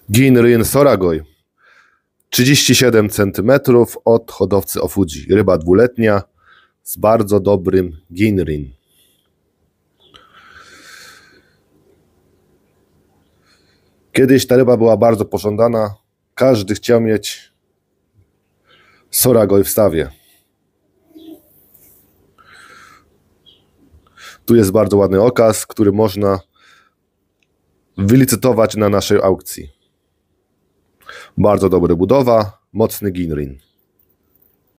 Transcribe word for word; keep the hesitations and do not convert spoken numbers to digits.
Ginrin Soragoj, trzydzieści siedem centymetrów od hodowcy Ofuji. Ryba dwuletnia z bardzo dobrym Ginrin. Kiedyś ta ryba była bardzo pożądana. Każdy chciał mieć Soragoj w stawie. Tu jest bardzo ładny okaz, który można wylicytować na naszej aukcji. Bardzo dobra budowa, mocny Ginrin.